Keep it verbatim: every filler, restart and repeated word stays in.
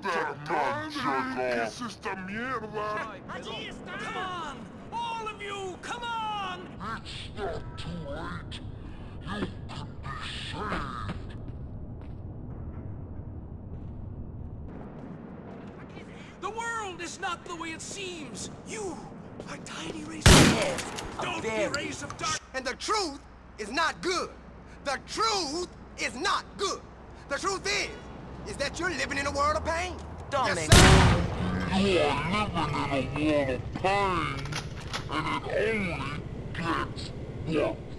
¡Puta madre! ¿Qué es esta mierda? Allí está. Come on! All of you, come on! It's not too late. You can be saved. The world is not the way it seems. You are tiny rays of Yes, Don't very. be rays of dark. And the truth is not good. The truth is not good. The truth is, is that you're living in a world of pain. Don't Yes, make sir. You are living in a world of pain, and it only gets worse.